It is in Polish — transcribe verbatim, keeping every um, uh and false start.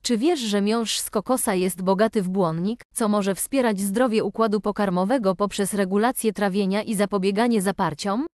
Czy wiesz, że miąższ z kokosa jest bogaty w błonnik, co może wspierać zdrowie układu pokarmowego poprzez regulację trawienia i zapobieganie zaparciom?